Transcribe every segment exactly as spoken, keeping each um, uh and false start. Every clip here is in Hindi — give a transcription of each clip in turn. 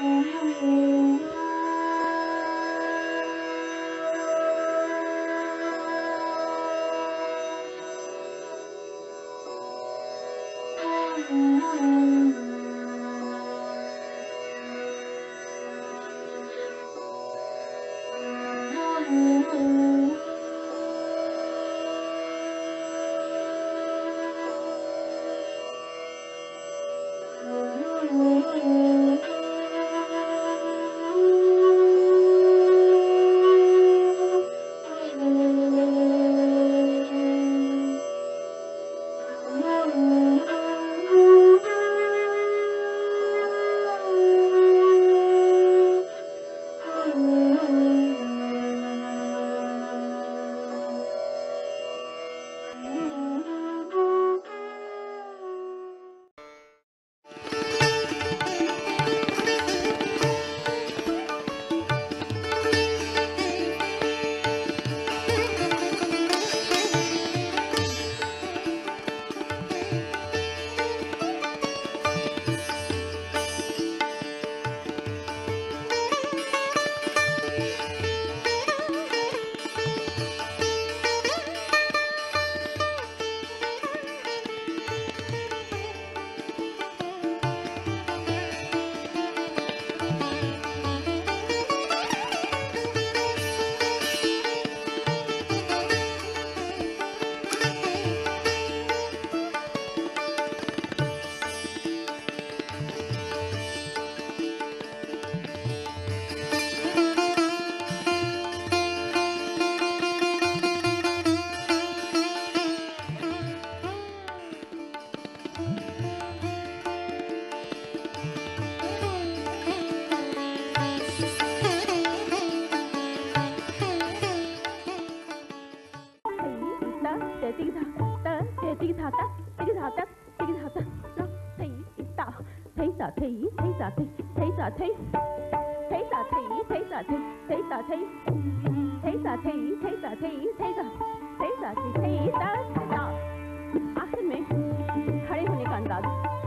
आखिर में खड़े होने का अंदाज।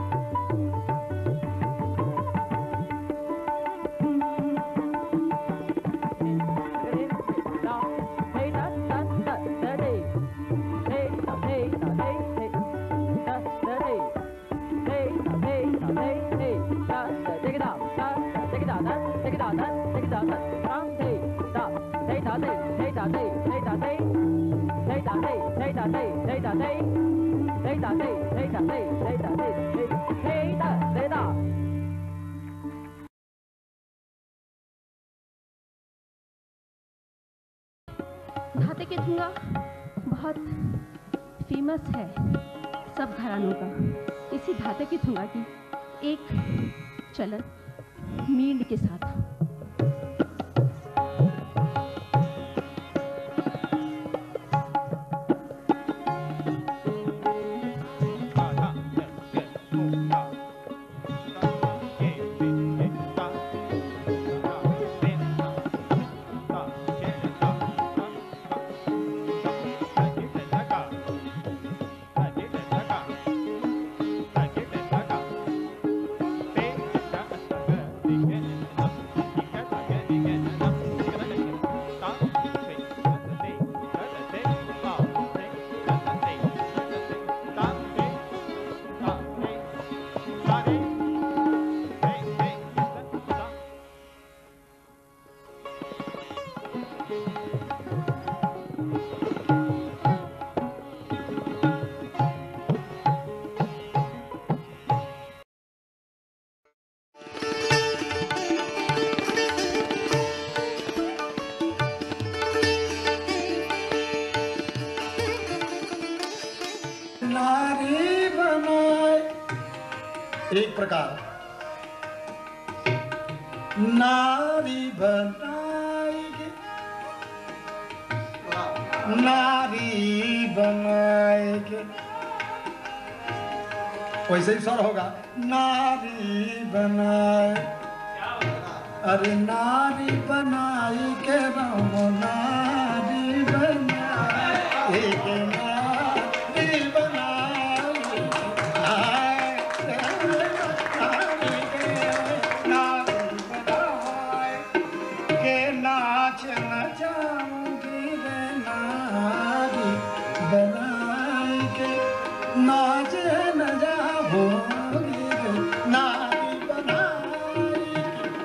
धाते के धुआं बहुत फेमस है सब घरानों का। इसी धाते के धुआं की एक चलन मींड के साथ। एक प्रकार नारी बनाएगी, नारी बनाएगी, वैसे ही स्वर होगा नारी बनाए। अरे नारी बनाई के राम नारी बनाए के नारी बनाए। नारी होगी रे नारी बनाई के।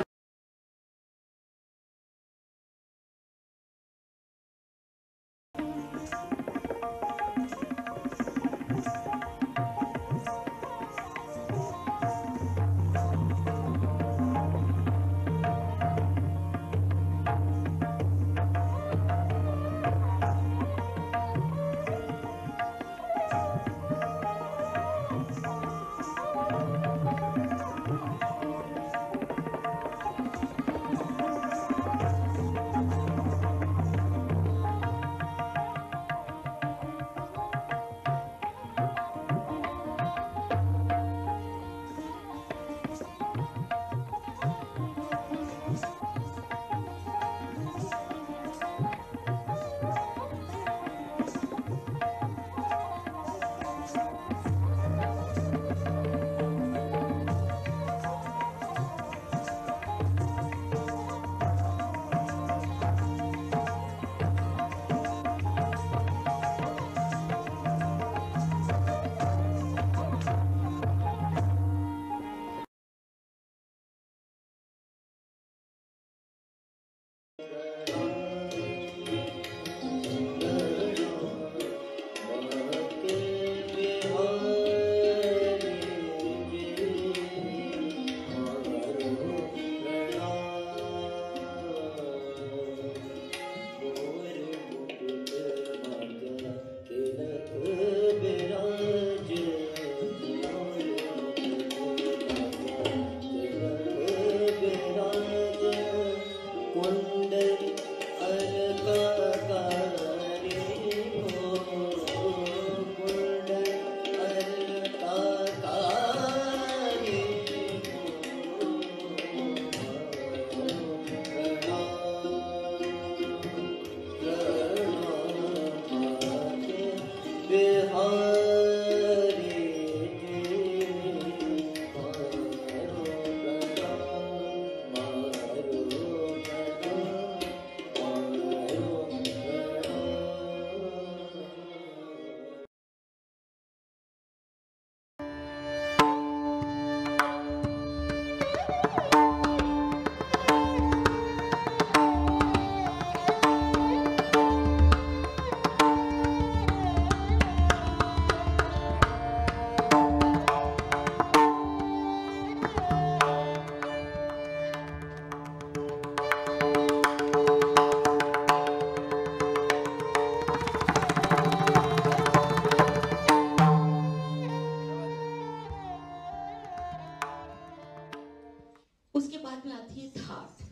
उसके बाद में आती है ठाट।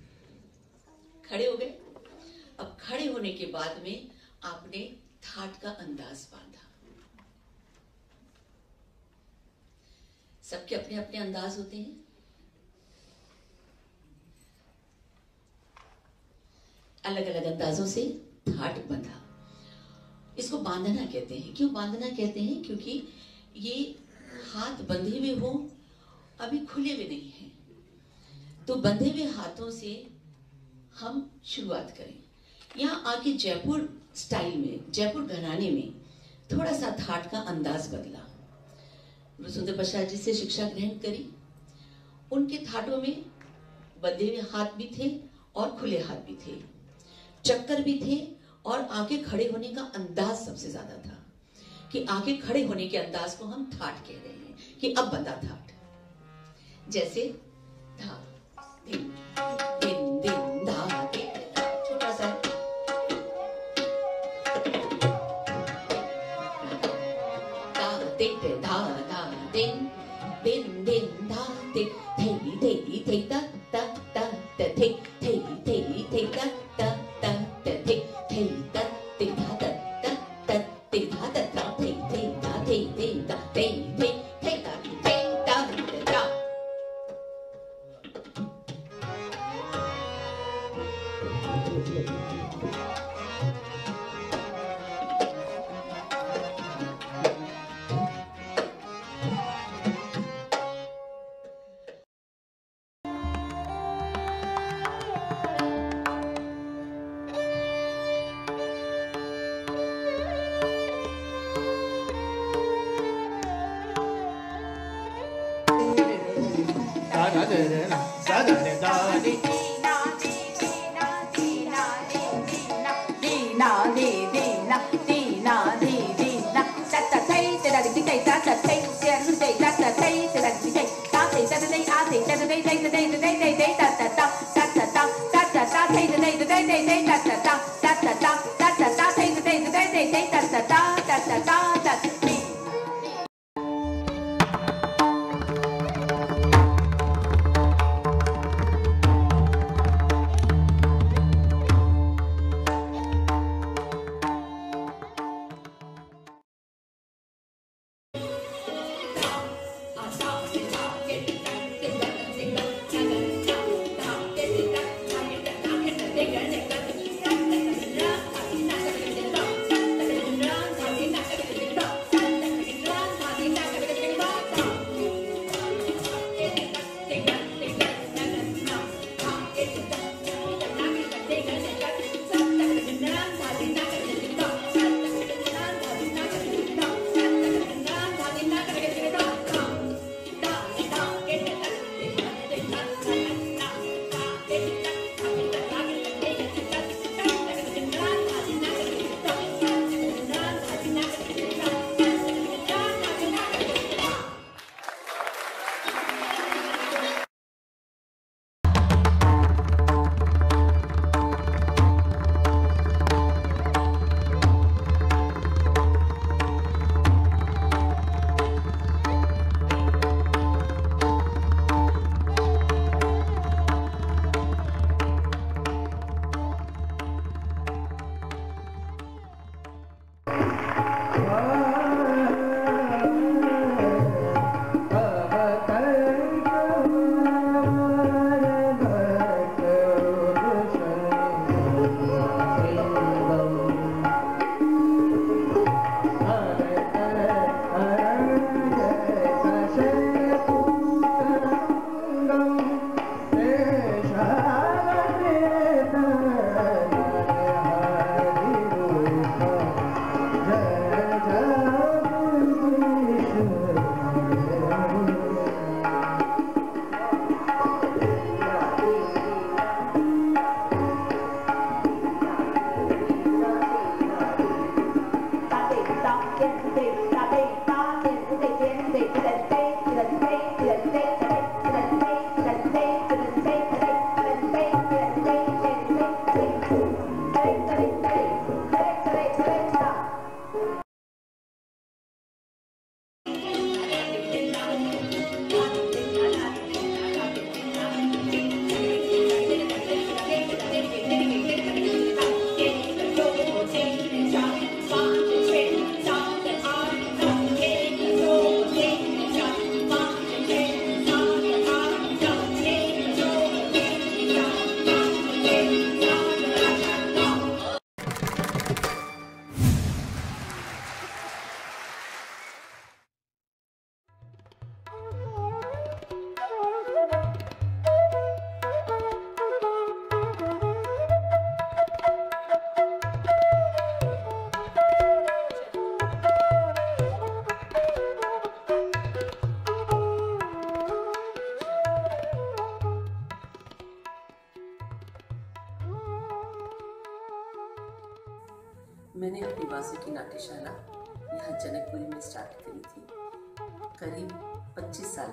खड़े हो गए। अब खड़े होने के बाद में आपने ठाट का अंदाज बांधा। सबके अपने अपने अंदाज होते हैं। अलग अलग अंदाजों से ठाट बंधा। इसको बांधना कहते हैं। क्यों बांधना कहते हैं? क्योंकि ये हाथ बंधे हुए हो, अभी खुले हुए नहीं हैं। तो बंधे हुए हाथों से हम शुरुआत करें। यहाँ आके जयपुर स्टाइल में, जयपुर घराने में थोड़ा सा ठाट का अंदाज बदला। सुंदर प्रसाद जी से शिक्षा ग्रहण करी। उनके ठाटों में बंधे हुए हाथ भी थे और खुले हाथ भी थे, चक्कर भी थे और आगे खड़े होने का अंदाज सबसे ज्यादा था कि आगे खड़े होने के अंदाज को हम ठाट कह रहे हैं कि अब बंधा ठाट। जैसे धा दिन दिन दिन धा दिन, छोटा सा धा दिन धा धा दिन दिन दिन धा दिन थेई थेई थेई ता ता ता ता थेई थेई थेई थेई ता ता ता ता थेई थेई ता ते धा ता ता ता ते धा ता ता थेई थेई ता थेई थेई ता थेई थेई थेई ता थेई ता ता। रा रे रे रा सा रा रे दा रे मैंने अपनी वासुकी नाट्यशाला यहाँ जनकपुरी में स्टार्ट करी थी करीब पच्चीस साल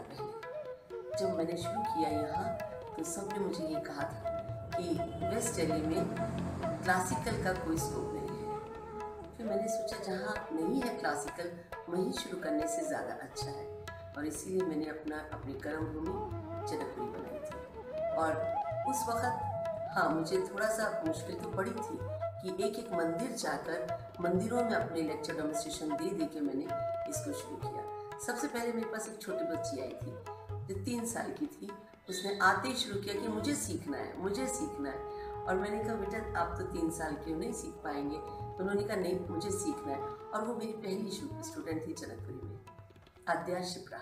पहले। जब मैंने शुरू किया यहाँ तो सबने मुझे ये कहा था कि वेस्ट दिल्ली में क्लासिकल का कोई स्कोप नहीं है। फिर मैंने सोचा जहाँ नहीं है क्लासिकल वहीं शुरू करने से ज़्यादा अच्छा है, और इसीलिए मैंने अपना अपनी कर्म भूमि जनकपुरी बनाई थी। और उस वक़्त हाँ मुझे थोड़ा सा मुश्किल तो पड़ी थी कि एक एक मंदिर जाकर मंदिरों में अपने लेक्चर डेमोन्स्ट्रेशन दे दे के मैंने इसको शुरू किया। सबसे पहले मेरे पास एक छोटी बच्ची आई थी जो तीन साल की थी। उसने आते ही शुरू किया कि मुझे सीखना है मुझे सीखना है और मैंने कहा बेटा आप तो तीन साल के हो, नहीं सीख पाएंगे। तो उन्होंने कहा नहीं मुझे सीखना है, और वो मेरी पहली स्टूडेंट थी जनकपुरी में, आद्या शिप्रा।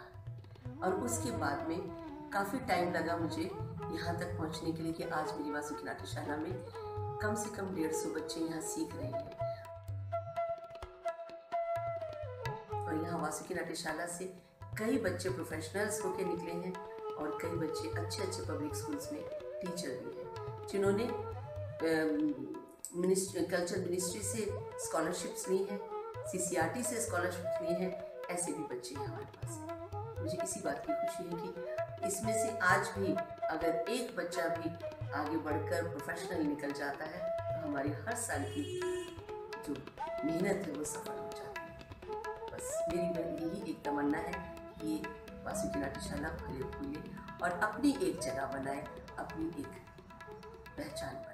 और उसके बाद में काफ़ी टाइम लगा मुझे यहाँ तक पहुँचने के लिए कि आज मेरी वासुकी नाट्यशाला में कम से कम डेढ़ सौ बच्चे यहाँ सीख रहे हैं। और यहाँ वासुकी नाट्यशाला से कई बच्चे प्रोफेशनल्स होके निकले हैं और कई बच्चे अच्छे अच्छे पब्लिक स्कूल्स में टीचर भी हैं, जिन्होंने मिनिस्ट्री कल्चर मिनिस्ट्री से स्कॉलरशिप्स ली हैं, सीसीआरटी से स्कॉलरशिप्स ली हैं। ऐसे भी बच्चे हमारे पास हैं। मुझे इसी बात की खुशी है कि इसमें से आज भी अगर एक बच्चा भी आगे बढ़कर प्रोफेशनल निकल जाता है तो हमारी हर साल की जो मेहनत है वो सफल हो जाती है। बस मेरी यही एक तमन्ना है कि ये वासुकी नाट्यशाला फले फूले और अपनी एक जगह बनाए, अपनी एक पहचान बनाए।